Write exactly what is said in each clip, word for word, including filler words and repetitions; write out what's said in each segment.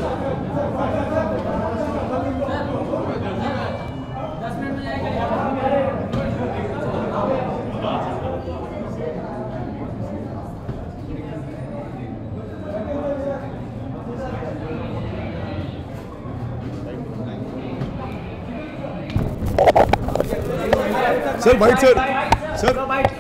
Sir white sir sir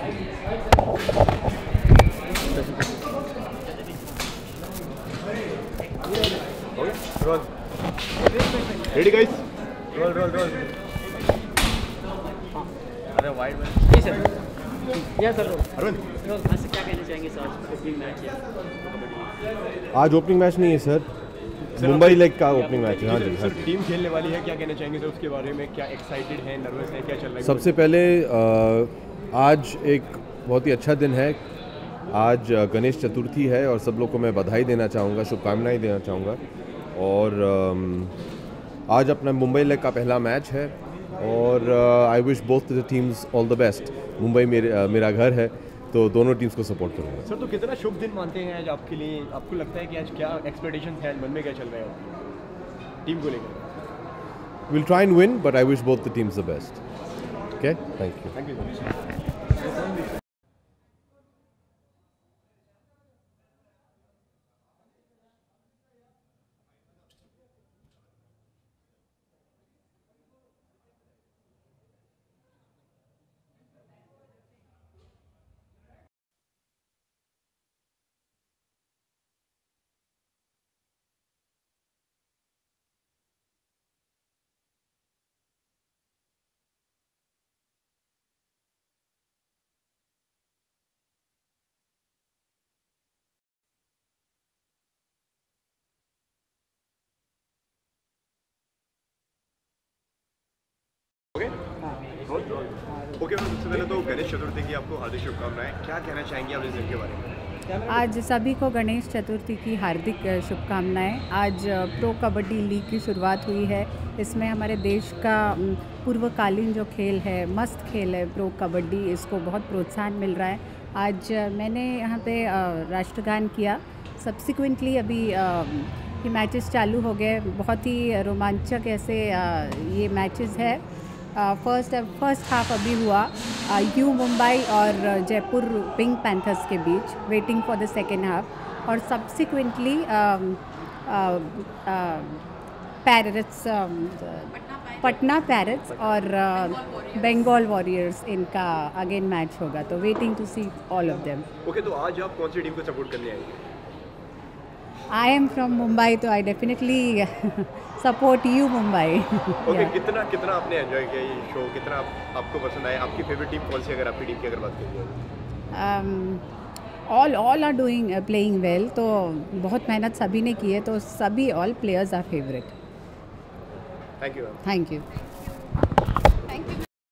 ready guys roll roll roll अरे white में जी sir या सर अरविंद आज से क्या कहना चाहेंगे सर ओपनिंग मैच है आज ओपनिंग मैच नहीं है सर मुंबई लेग का ओपनिंग मैच है। हाँ जी सर टीम खेलने वाली है, क्या कहना चाहेंगे सर उसके बारे में? क्या एक्साइटेड है, नर्वस है, क्या चल रहा है? सबसे पहले आज एक बहुत ही अच्छा दिन है। आज गणेश चतुर्थी है और सब लोग को मैं बधाई देना चाहूँगा, शुभकामनाएं देना चाहूँगा। और आज अपना मुंबई लेग का पहला मैच है और I wish both the teams all the best. Mumbai मेरे मेरा घर है तो दोनों टीम्स को सपोर्ट करूँगा। सर तो कितना शुभ दिन मानते हैं आज आपके लिए? आपको लगता है कि आज क्या एक्सपेक्टेशन है, मन में क्या चल रहा है टीम को लेकर? Will try and win but I wish both the teams the best. Okay, thank you thank you. Okay ma'am, सबसे पहले तो गणेश चतुर्थी की आपको हार्दिक शुभकामनाएं। क्या कहना चाहेंगे आप इस दिन के बारे में? आज सभी को गणेश चतुर्थी की हार्दिक शुभकामनाएं। आज प्रो कबड्डी लीग की शुरुआत हुई है। इसमें हमारे देश का पूर्वकालीन जो खेल है, मस्त खेल है प्रो कबड्डी, इसको बहुत प्रोत्साहन मिल रहा है। आज मैंने यहाँ पे राष्ट्रगान किया। सब्सिक्वेंटली अभी ये मैचेस चालू हो गए। बहुत ही रोमांचक ऐसे ये मैचेस है। फर्स्ट फर्स्ट हाफ अभी हुआ यू मुंबई और जयपुर पिंक पैंथर्स के बीच, waiting for the second half. और सब्सिक्वेंटली पैरेट्स, पटना पैरेट्स और बंगाल वॉरियर्स, इनका अगेन मैच होगा, तो waiting to see all of them. Okay, तो आज आप कौन सी टीम को सपोर्ट करने आएंगे? आई एम फ्रॉम मुंबई तो I definitely support you Mumbai. Okay, कितना कितना आपने एंजॉय किया ये शो? कितना आप, आपको पसंद आया? आपकी फेवरेट टीम कौन सी, अगर आपकी टीम की अगर बात करिए? All all are doing playing well, तो बहुत मेहनत सभी ने की है, तो सभी all players are favourite. Thank you. Thank you.